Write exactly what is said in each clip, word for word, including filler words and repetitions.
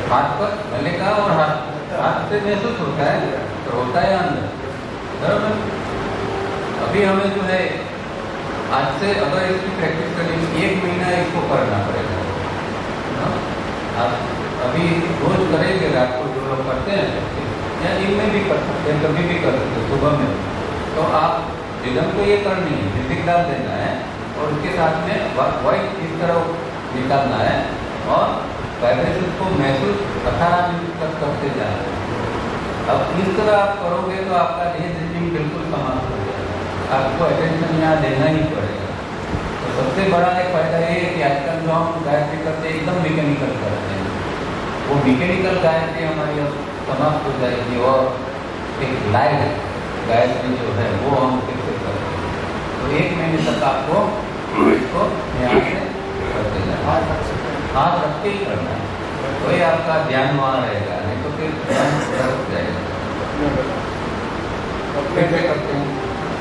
हाथ पर गले का और हाथ हाथ से महसूस होता है तो होता है अंदर, बराबर। अभी हमें जो है आज से अगर इसकी प्रैक्टिस करेंगे एक महीना इसको करना पड़ेगा। हाँ? आप अभी रोज करेंगे, रात को जो लोग करते हैं या दिन में भी कर सकते हैं, कभी भी कर सकते हैं, सुबह में। तो आप रिदम को ये करनी है, म्यूजिक डाल देना है और उसके साथ में वॉइस इस तरह निकालना है और वाइब्रेशन को महसूस अठारह मिनट तक करते जाना है। अब इस तरह आप करोगे तो आपका डे ड्रीमिंग बिल्कुल समाप्त हो जाएगा, आपको अटेंशन यहाँ देना ही पड़ेगा। तो सबसे बड़ा एक फायदा ये है कि आजकल जो हम गायत्री करते हैं एकदम मैकेनिकल करते हैं, वो मैकेनिकल गायत्री हमारी अब समाप्त हो जाएगी और एक लाइव गायत्री जो है वो हम फिर से करेंगे। तो एक महीने तक आपको इसको यहाँ से करते जाना, हाथ रख के ही करना है, तो ये आपका ध्यान वहाँ रहेगा, नहीं तो फिर ध्यान रख जाएगा। कैसे करते हैं?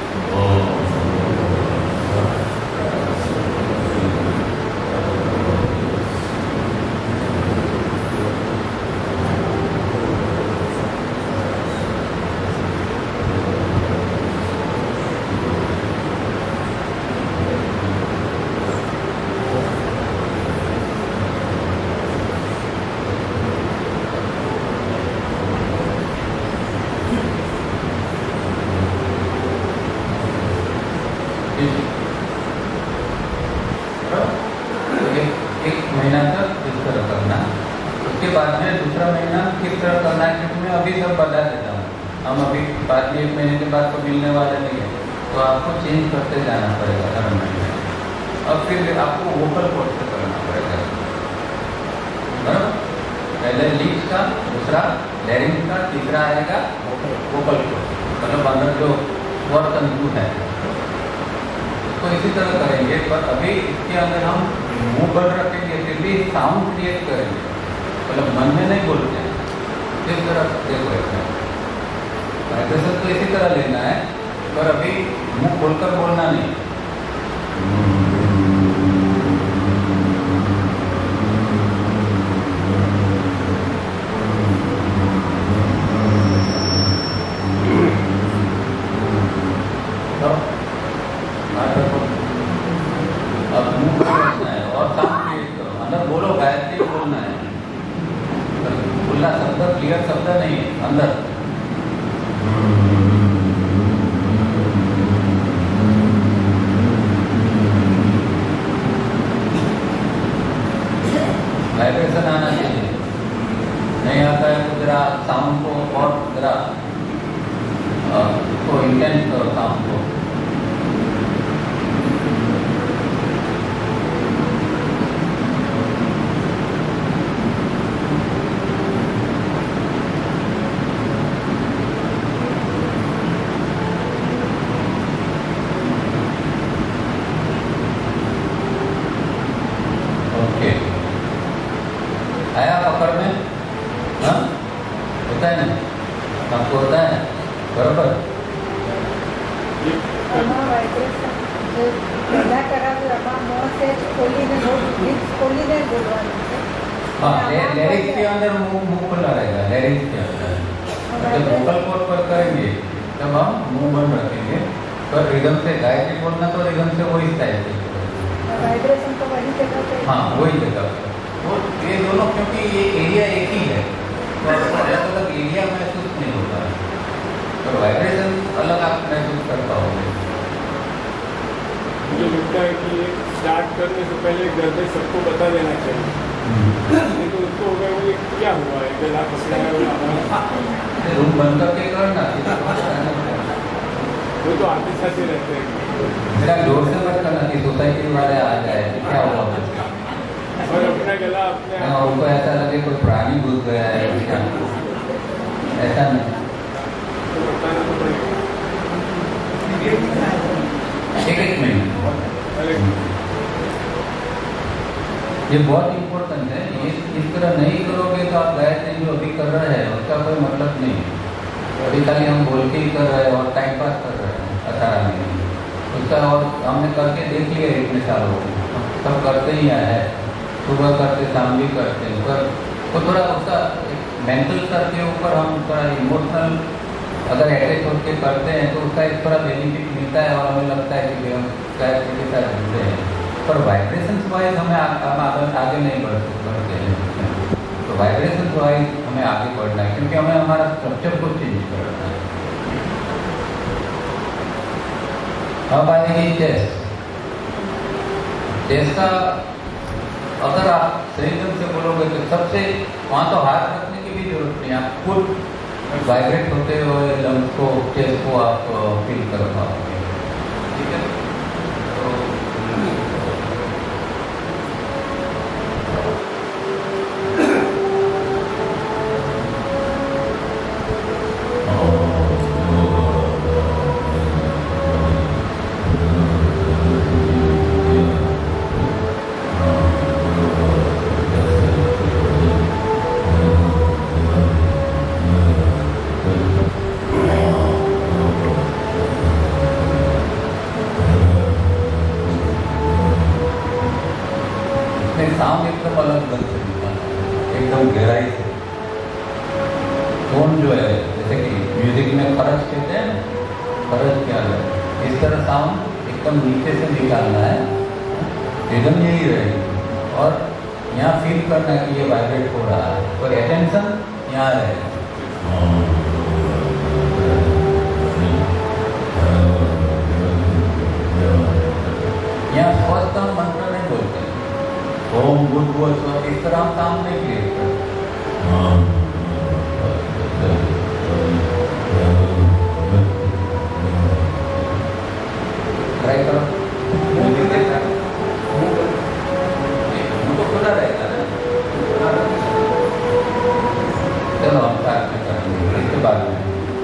मिलने वाले नहीं है, तो आपको चेंज करते जाना पड़ेगा हर महीने। अब फिर आपको वोकल कोड से करना पड़ेगा, बराबर। पहले लीप्स का, दूसरा लैरिंग्स का, तीसरा आएगा वोकल कोड, मतलब अंदर जो स्वर तंतु है तो इसी तरह करेंगे। पर अभी इसके अंदर हम मुंह बंद रखेंगे, फिर भी साउंड क्रिएट करेंगे, मतलब मन में नहीं बोलते हैं। इस तरह देखो, वाइब्रेशन तो इसी तरह लेना है, पर अभी मुंह खोलकर बोलना नहीं। तो अब मुंह खोलना है और साउंड क्रिएट करो, मतलब बोलो, गायत्री बोलना है, खुला शब्द, क्लियर शब्द नहीं है, अंदर वाइब्रेशन आना चाहिए। नहीं आता है तो जरा साउंड को और जरा को इंटेंस करो साउंड को। लैरिंग्स के अंदर मुंह मुंह खुला रहेगा, लैरिंग्स के अंदर। जब वोकल कोड पर करेंगे तब हम मुंह बंद रखेंगे, पर रिदम से गायत्री बोलना तो रिदम से वही स्टाइल से वाइब्रेशन तो वही जगह पे, हाँ वही जगह पे। वो ये दोनों, क्योंकि ये एरिया एक ही है तो अलग अलग एरिया महसूस नहीं होता है, तो वाइब्रेशन अलग आप महसूस कर पाओगे। मुझे लगता है कि स्टार्ट करने से पहले घर में सबको बता देना चाहिए, नहीं तो उसको होगा वो क्या हुआ है, गला फंसा है, रूम बंद करके करना, वो तो आते साथ ही रहते हैं। मेरा जोर से मत करना कि सोसाइटी वाले आ जाए क्या हुआ, और अपना गला अपने उनको ऐसा लगे कोई प्राणी घुस गया है, ऐसा नहीं। तो बताना तो पड़ेगा। एक एक मिनट, ये बहुत इम्पोर्टेंट है। ये इस तरह नहीं करोगे तो आप गायत्री जो अभी कर रहे हैं उसका कोई मतलब नहीं है। अभी खाली हम बोल के ही कर रहे हैं और टाइम पास कर रहे हैं अठारह महीने उसका, और हमने करके देख लिया इतने सालों को, सब करते ही आए हैं, सुबह करते शाम भी करते हैं, पर तो थोड़ा उसका मेंटल स्तर के ऊपर हम थोड़ा इमोशनल अगर अटैच होकर करते हैं तो उसका एक थोड़ा बेनिफिट मिलता है और हमें लगता है कि हम शायद के साथ जुड़े हैं, पर वाइब्रेशंस वाइज हमें हम आगे आगे नहीं बढ़ बढ़ते हैं। तो वाइब्रेशंस वाइज हमें आगे बढ़ना है क्योंकि हमें हमारा स्ट्रक्चर को चेंज करना है। अब आएगी चेस्ट। चेस्ट का अगर आप सही ढंग से बोलोगे तो सबसे वहाँ तो हाथ रखने की भी जरूरत नहीं, आप खुद वाइब्रेट होते हुए लंग्स को चेस्ट को आप फील कर पाओगे। ठीक है, तो साउंड एकदम अलग ढंग से निकलता है, एकदम गहराई से। टोन जो है जैसे कि म्यूजिक में फर्ज कहते हैं, फर्ज क्या है, इस तरह साउंड एकदम नीचे से निकालना है, एकदम यही रहेगी और यहाँ फील करना है कि ये वाइब्रेट हो रहा है, तो अटेंशन यहाँ रहेगा। यहाँ फर्स्ट हम मंत्र नहीं बोलते ओम भूर्भुवः स्वः, इस तरह हम काम नहीं क्रिएट करते। ट्राई करो, उनको खुला रहेगा ना। चलो हम साथ में करेंगे इसके बाद में।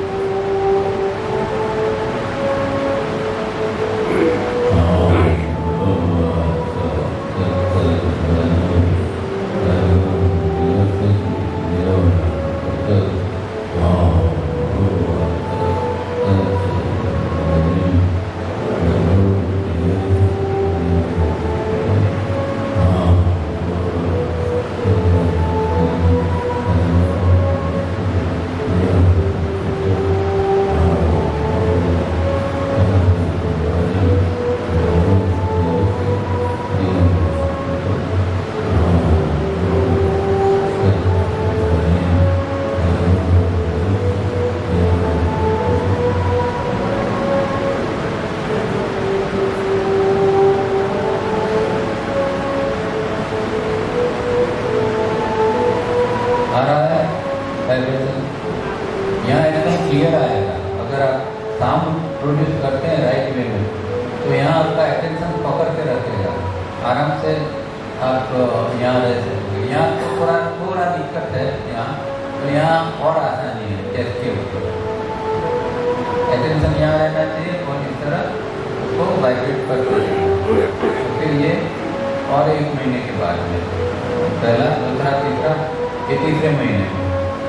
यहाँ एकदम क्लियर आएगा। अगर आप साउंड प्रोड्यूस करते हैं राइट वे में तो यहाँ आपका अटेंशन पकड़ के रखेगा, आराम से आप यहाँ रह सकते। यहाँ तो थोड़ा थोड़ा दिक्कत है यहाँ, तो यहाँ और आसानी है चेस्ट के ऊपर। अटेंशन यहाँ रहना चाहिए और इस तरह उसको वाइब्रेट करते हैं। तो फिर ये और एक महीने के बाद में, पहला दूसरा तीसरा ये तीसरे महीने में।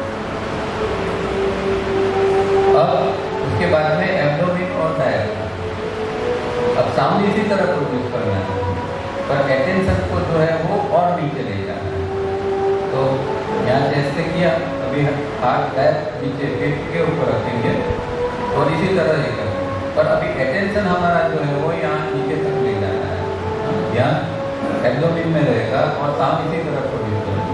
अब उसके बाद में एब्डोमेन और डायफ्राम। अब साउंड इसी तरह प्रोड्यूस करना है, पर अटेंशन को जो है वो और नीचे ले जाना है। तो यहाँ जैसे किया, अभी हाथ पैर नीचे पेट के ऊपर रखेंगे और इसी तरह ये करेंगे, पर अभी अटेंशन हमारा जो है वो यहाँ नीचे तक ले जाना है। यहाँ एब्डोमेन में रहेगा और साउंड इसी तरह प्रोड्यूस करेंगे।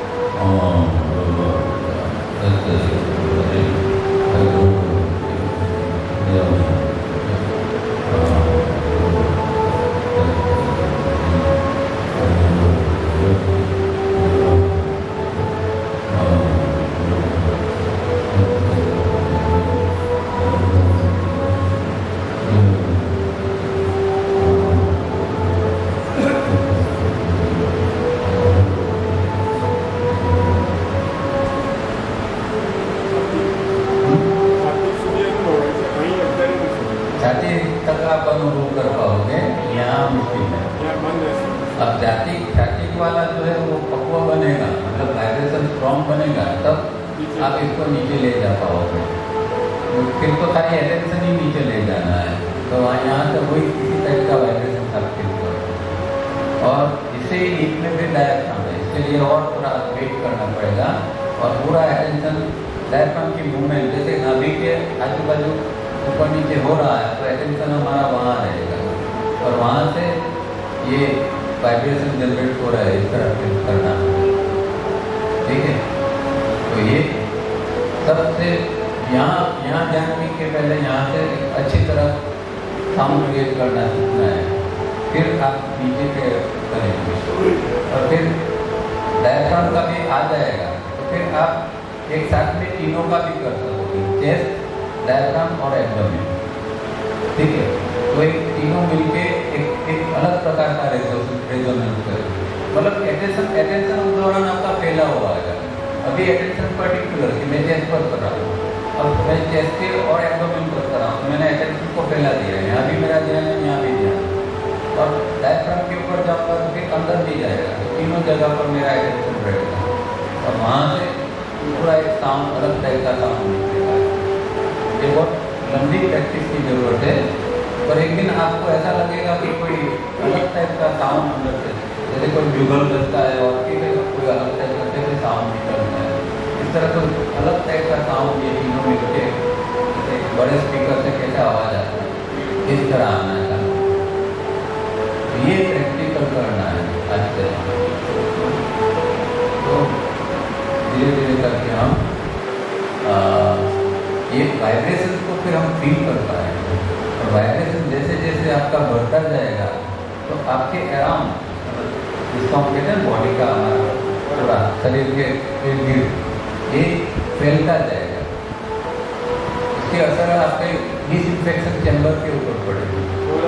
अब जाति जाति वाला जो है वो पक्वा बनेगा, मतलब वाइब्रेशन स्ट्रॉन्ग बनेगा, तब आप इसको नीचे ले जा पाओगे। फिर तो खाली अटेंशन ही नीचे ले जाना है, तो यहाँ से वही किसी टाइप का वाइब्रेशन आप फील करो। और इसे ईट में भी डायरेक्ट है। इसके लिए और थोड़ा वेट करना पड़ेगा और पूरा अटेंशन डायफ्राम की मूवमेंट, जैसे नाभि के आजू बाजू ऊपर नीचे हो रहा है तो अटेंशन हमारा वहाँ रहेगा और वहाँ से ये वाइब्रेशन जनरेट हो रहा है, इस तरह से करना, ठीक है। तो ये सबसे यहाँ यहाँ जानने के पहले यहाँ से अच्छी तरह साउंड क्रिएट करना सीखना है, फिर आप नीचे के करेंगे और फिर डायफ्राम का भी आ जाएगा तो फिर आप एक साथ में तीनों का भी कर सकोगे, चेस्ट, डायफ्राम और एब्डोमेन, ठीक है। तो एक तीनों मिलके एक एक अलग प्रकार का रेजोनेंस करेंगे, मतलब अटेंशन अटेंशन उस दौरान आपका फैला हुआ है। अभी अटेंशन पर्टिकुलर कि मैं चेस्ट पर कर रहा हूँ, अब मैं चेस्ट के और एब्डोमेन पर कर रहा हूँ, मैंने अटेंशन को फैला दिया है, यहाँ भी मेरा ध्यान है, यहाँ भी ध्यान, और डायफ्राम के ऊपर जाऊँगा तो फिर अंदर भी जाएगा, तो तीनों जगह पर मेरा अटेंशन रहेगा और वहाँ से पूरा एक साउंड अलग टाइप का साउंड निकलेगा। ये बहुत लंबी प्रैक्टिस की जरूरत है, पर एक दिन आपको ऐसा लगेगा कि कोई अलग टाइप का साउंड अंदर से, जैसे कोई जुगल बजता है और फिर कोई अलग टाइप का कैसे साउंड निकलता है, इस तरह तो अलग टाइप का साउंड ये तीनों मिलके जैसे बड़े स्पीकर से कैसे आवाज़ आता है इस तरह आना है। ये प्रैक्टिकल करना है आज से, तो धीरे धीरे करके हम आ, ये वाइब्रेशन को फिर हम फील कर पाएंगे और वाइब्रेशन जैसे जैसे आपका बढ़ता जाएगा तो आपके अराउंड, जिसको हम कहते हैं बॉडी का हमारा पूरा शरीर के इर्द गिर्द ये फैलता जाएगा, इसके असर आपके डिसइंफेक्शन चैम्बर के ऊपर पड़ेगी।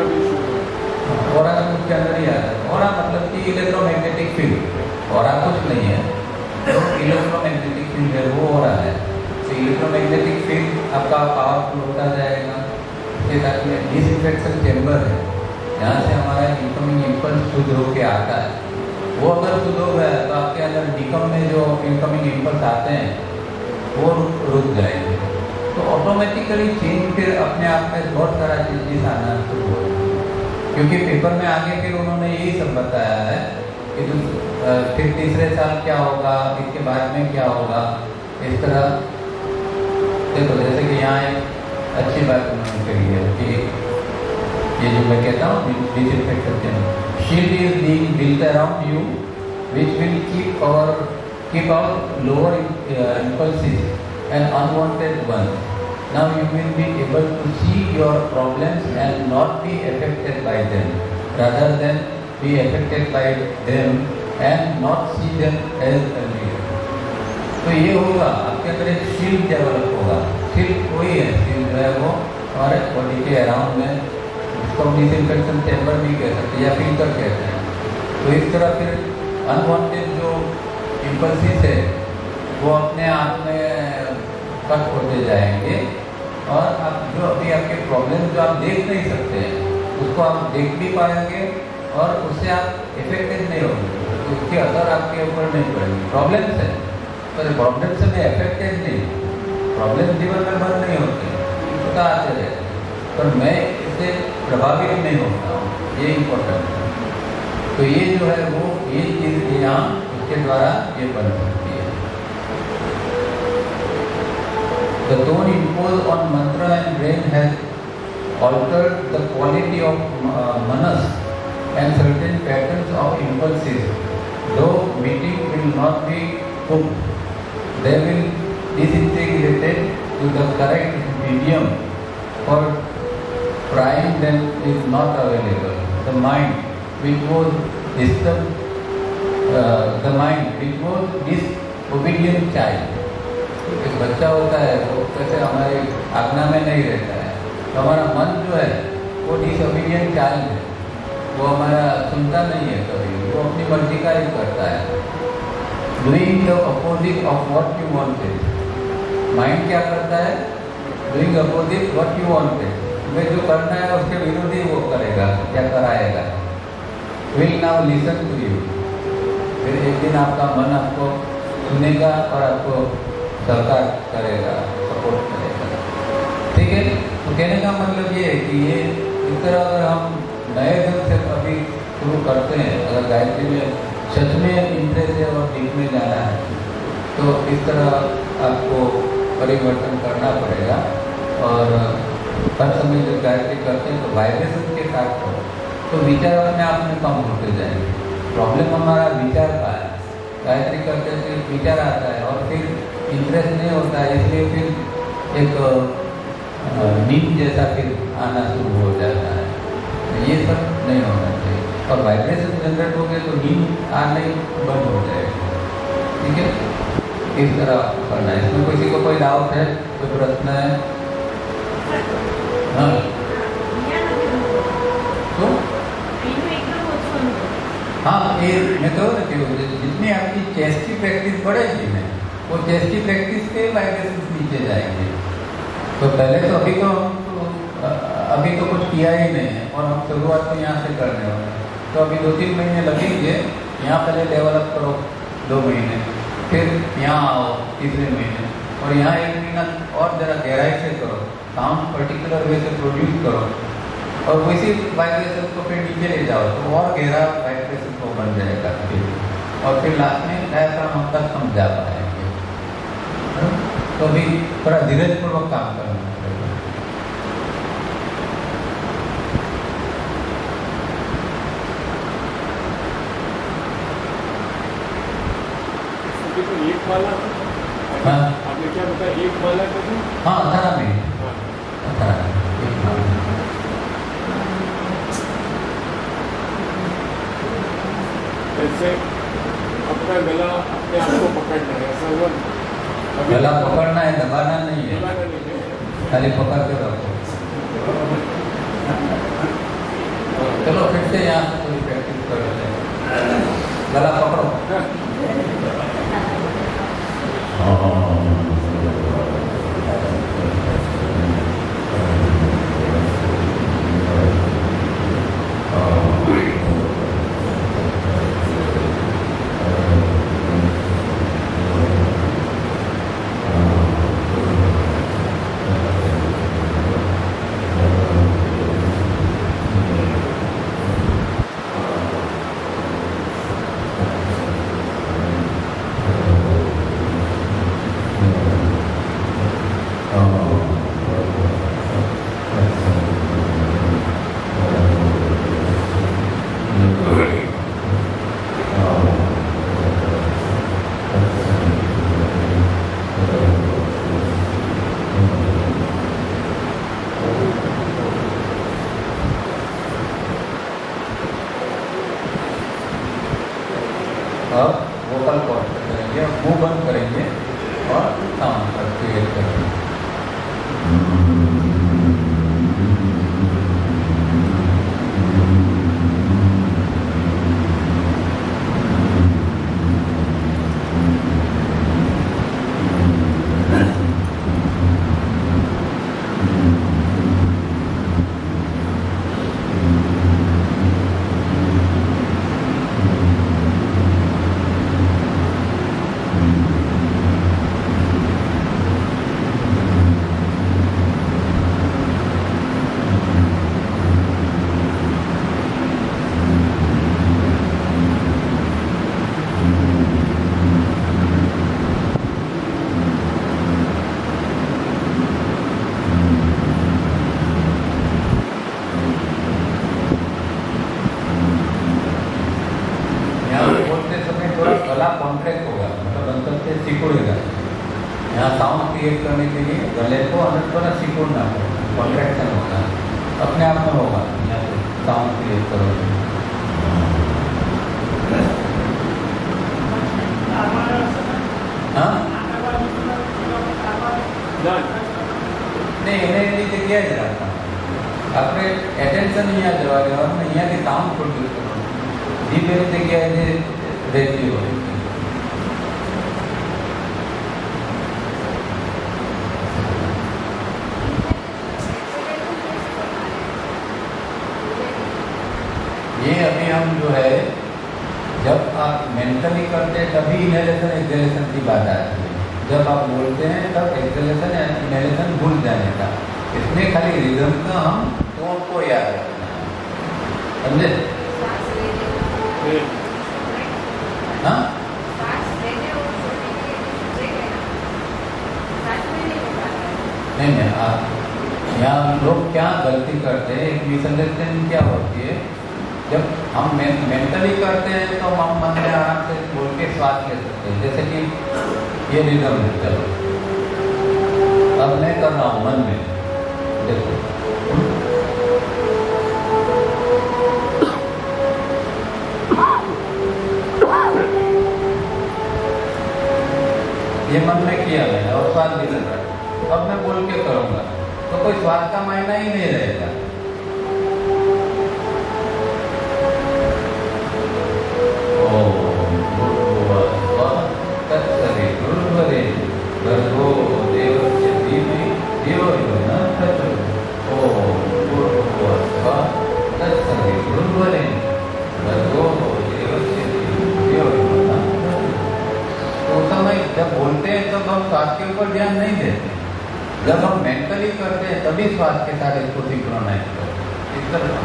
और उसके अंदर ही आता है, और मतलब कि इलेक्ट्रोमैग्नेटिक फील्ड, और कुछ नहीं है, तो इलेक्ट्रोमैग्नेटिक फील्ड है वो हो रहा है, तो इलेक्ट्रोमैग्नेटिक फील्ड आपका पावरफुल होता जाएगा। इसके साथ में डिसइंफेक्शन चैम्बर है, यहाँ से हमारा इनकमिंग इम्पल्स शुद्ध होके आता है, वो अगर शुद्ध हो गया तो आपके अंदर निकम में जो इनकमिंग इम्पल्स आते हैं वो रुक जाएंगे, तो ऑटोमेटिकली चेंज फिर अपने आप में बहुत सारा चेंजेस आना शुरू हो जाएंगे, क्योंकि पेपर में आगे फिर उन्होंने यही सब बताया है कि फिर तीसरे साल क्या होगा, इसके बाद में क्या होगा, इस तरह देखो। जैसे कि यहाँ एक अच्छी बात उन्होंने कही है कि ये जो मैं कहता हूँ disinfection shield is being built around you which will keep और keep out lower impulses and unwanted ones. Now you will be able to see your problems and not be affected by them, rather than be affected by them and not see them as earlier. तो ये होगा आपके अंदर एक shield develop होगा। Shield कोई है, shield जो है वो हमारे बॉडी के अराउंड में, इसको डिसइंफेक्शन चैम्बर भी कह सकते हैं या फिल्टर कहते हैं। तो इस तरह फिर अनवांटेड जो इम्पल्सिस है वो अपने आप में कट होते जाएंगे और आप जो अभी आपके प्रॉब्लम जो आप देख नहीं सकते हैं उसको आप देख भी पाएंगे और उससे आप इफेक्टेड नहीं होंगे, तो उसके असर आपके ऊपर नहीं पड़ेंगे। प्रॉब्लम्स है पर प्रॉब्लम से मैं इफेक्टेड नहीं, प्रॉब्लम जीवन में बंद नहीं होते, इसका आते रहते हैं, पर मैं इससे प्रभावित नहीं होता हूँ, ये इम्पोर्टेंट है। तो ये जो है वो ये चीज़ यहाँ उसके द्वारा ये बन सकती है। The tone imposed on mantra and brain has altered the quality of uh, manas and certain patterns of impulses. Though meeting will not be cooked, they will disintegrated to the correct medium for trying them is not available. The mind which was disturbed, uh, the mind which was disobedient child. एक बच्चा होता है वो कैसे हमारी आज्ञा में नहीं रहता है, तो हमारा मन जो है वो डिसोबीडियंट चाइल्ड है, वो हमारा सुनता नहीं है कभी, वो अपनी मर्जी का ही करता है, doing the opposite of what you wanted. Mind क्या करता है? Doing opposite what you wanted, तुम्हें जो करना है उसके विरोधी वो करेगा, क्या कराएगा। Will now listen to you, फिर एक दिन आपका मन आपको सुनेगा और आपको सरकार करेगा, सपोर्ट करेगा, ठीक है। तो कहने का मतलब ये है कि ये इस तरह अगर हम नए ढंग से अभी शुरू करते हैं, अगर गायत्री में सच में इंटरेस्ट है और डीप में जाना है तो इस तरह आपको परिवर्तन करना पड़ेगा। और हर समय जब गायत्री करते हैं तो वाइब्रेशन के साथ करो तो विचार अपने आप में कम होते जाएंगे। प्रॉब्लम हमारा विचार का है, गायत्री करते से विचार आता है और फिर इंटरेस्ट नहीं होता है, इसलिए फिर एक नींद जैसा फिर आना शुरू हो जाता है। ये सब नहीं होना चाहिए और वाइब्रेशन जनरेट हो गए तो नींद आने बंद हो जाएगी। ठीक है, इस तरह करना है। इसमें किसी को कोई डाउट है, कोई प्रश्न है? हाँ तो हाँ ये मैं तो जितनी आपकी चेस्ट की प्रैक्टिस बढ़ेगी ना वो चेस्ट की प्रैक्टिस के वाइब्रेशन नीचे जाएंगे। तो पहले तो अभी तो हम तो अभी तो कुछ किया ही नहीं है और हम शुरुआत तो यहाँ से करने वाले हैं। तो अभी दो तीन महीने लगेंगे, यहाँ पहले डेवलप करो दो महीने, फिर यहाँ आओ तीसरे महीने और यहाँ एक महीना और ज़रा गहराई से करो, साउंड पर्टिकुलर वे से प्रोड्यूस करो और वैसे वाइब्रेशन को फिर नीचे ले जाओ तो और गहरा वाइब्रेशन को बन जाएगा फिर और फिर लास्ट में डायफ्राम तक हम जा पाएंगे। तो अभी थोड़ा धीरज पूर्वक काम करना पड़ेगा। तो एक माला हाँ आपने क्या बताया, एक माला कभी? हाँ अठारह मिनट हाँ अठारह एक माला। ऐसे अपना गला अपने आप को पकड़ना है, ऐसा हुआ? गला पकड़ना है, दबाना नहीं है, दबाना नहीं है। खाली पकड़ के रखो। चलो फिर से यहाँ से कोई प्रैक्टिस कर लेते हैं। गला पकड़ो। और वोकल कॉर्ड करेंगे, मुंह बंद करेंगे और साउंड क्रिएट करेंगे। कॉन्ट्रैक्ट होगा, मतलब अंतर से सिकुड़ेगा। यहाँ साउंड क्रिएट करने के लिए गले को अंदर थोड़ा सिकुड़ना है, कॉन्ट्रैक्शन होता है, अपने आप में होगा। यहाँ से साउंड क्रिएट करोगे। हाँ नहीं એને જગ્યાએ જ રાખતા આપણે એટેન્શન અહીંયા જવા દેવાનું, અહીંયાથી સાઉન્ડ પ્રોડ્યુસ કરવાનું, જીભ એની જગ્યાએ જે રહેતી હોય। ये अभी हम जो है जब आप मेंटली करते हैं तभी इनहेलेशन एक्सहेलेशन की बात आती है, जब आप बोलते हैं तब एक्सहेलेशन या इनहेलेशन भूल जाने का। इसमें खाली रिदम का हम टोन को याद रखना है, समझे? हाँ नहीं नहीं आप यहाँ लोग क्या गलती करते हैं, एक मिसअंडरस्टैंडिंग क्या होती है, जब हम मे, मेंटली करते हैं तो हम मन में आराम से बोल के श्वास ले सकते हैं। जैसे कि ये रिदम है, चलो अब मैं कर रहा हूँ मन में, देखो ये मन में किया मैंने और श्वास भी लग रहा है। अब मैं बोल के करूँगा तो कोई श्वास का मायना ही नहीं रहेगा। ओम भूर्भुवः तत्सवितुर्वरेण्यं भर्गो देवस्य धीमहि धियो यो न प्रचोदयात्। ओम भूर्भुवः तत्सवितुर्वरेण्यं भर्गो देवस्य धीमहि धियो यो न प्रचोदयात्। तो उस समय जब बोलते हैं तब हम श्वास के ऊपर ध्यान नहीं देते, जब हम मेंटली करते हैं तभी श्वास के साथ इसको सिंक्रोनाइज करते हैं। इस तरह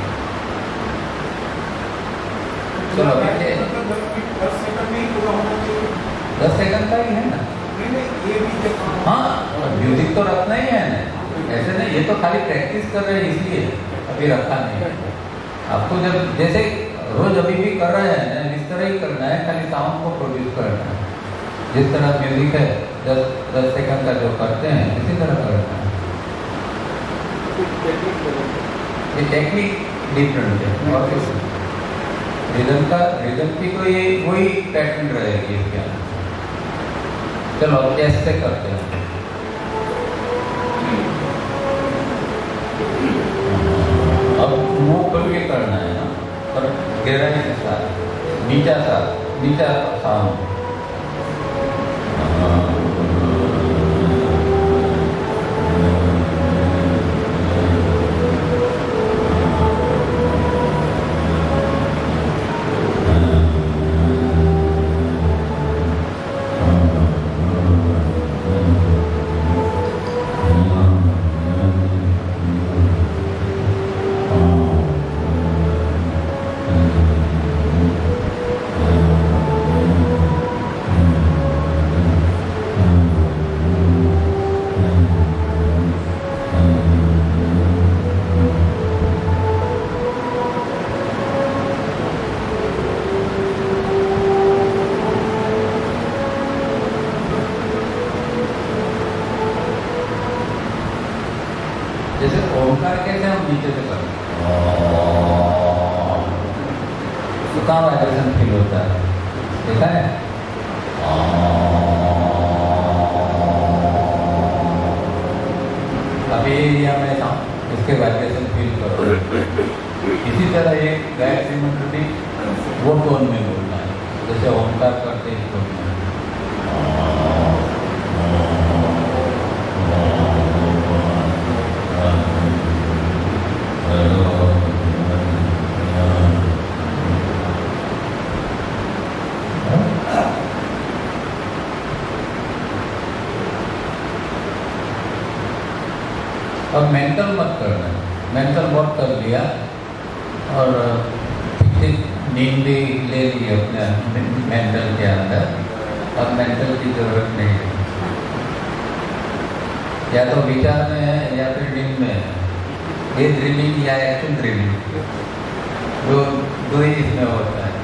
चलो देखिए दस सेकंड में ही पूरा होना चाहिए। दस सेकंड का ही है ना। नहीं नहीं ये भी देखो। हाँ म्यूजिक तो रखना ही है ना, ऐसे नहीं, ये तो खाली प्रैक्टिस कर रहे हैं इसलिए अभी रखा नहीं है। आपको जब जैसे रोज अभी भी कर रहे हैं ना, इस तरह ही करना है, खाली साउंड को प्रोड्यूस करना है। जिस तरह म्यूजिक है दस दस सेकंड का जो करते हैं इसी तरह करना है। ये टेक्निक डिफरेंट है और रिदम का रिदम की कोई वही पैटर्न रहेगी इसके अंदर। चलो कैसे करते हैं, अब मुंह खोल के करना है ना, और गहराई के साथ नीचा सा नीचा साउंड। जैसे ओंकार कैसे हम नीचे से करते तो कहाँ वाइब्रेशन फील होता है, देखा है? अभी एरिया में था इसके वाइब्रेशन फील करो। इसी तरह एक गायत्री मंत्र भी वो टोन में बोलना है, जैसे ओंकार करते इस टोन में। अब मेंटल मत करना, मेंटल बहुत कर लिया और नींद भी ले ली अपने मेंटल के अंदर, अब मेंटल की जरूरत नहीं है। या तो विचार में है या फिर नींद में है, ये ड्रीमिंग या एक्शन ड्रीमिंग, दो दो ही इसमें होता है।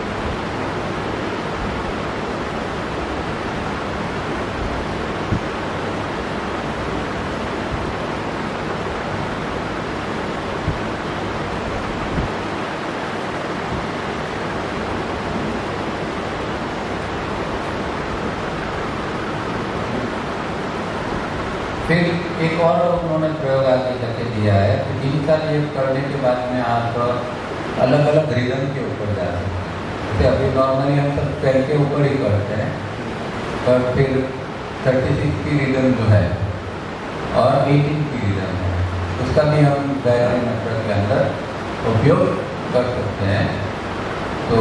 फिर एक और उन्होंने प्रयोग आगे करके दिया है कि तीन साल ये करने के बाद में आप अलग अलग रिदम के ऊपर जा रहे हैं। जैसे अभी नॉर्मली हम सब पैर के ऊपर ही करते हैं, पर फिर थर्टी सिक्स की रिदम जो है और एटीन की रिदम है, उसका भी हम गायत्री मंत्र के अंदर उपयोग कर सकते हैं। तो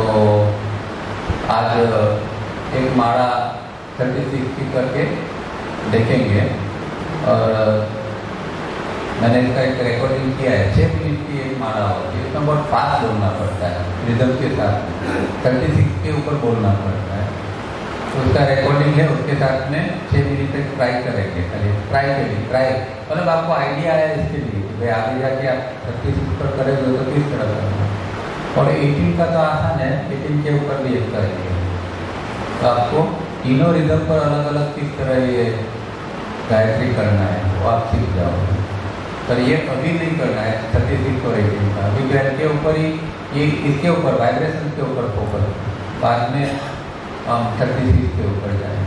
आज एक माड़ा थर्टी सिक्स की करके देखेंगे और मैंने इसका एक रिकॉर्डिंग किया है, छः मिनट की एक माला होती है, इसमें बहुत फास्ट बोलना पड़ता है, रिदम के साथ थर्टी सिक्स के ऊपर बोलना पड़ता है। तो उसका रिकॉर्डिंग है, उसके साथ में छः मिनट तक ट्राई करेंगे, खाली ट्राई करिए, ट्राई मतलब आपको आइडिया है इसके लिए कि भाई आगे जाके आप थर्टी सिक्स पर करेंगे तो किस तरह करना। और एटीन का तो आसान है, एटीन के ऊपर भी एक करेंगे तो आपको तीनों रिदम पर अलग अलग किस तरह ये गायत्री करना है वो आप सीख जाओगे। पर ये अभी नहीं करना है थर्टी सिक्स और एटीन का, अभी बैठ के ऊपर ही ये इसके ऊपर वाइब्रेशन के ऊपर फोकस, बाद में हम थर्टी सिक्स के ऊपर जाएंगे।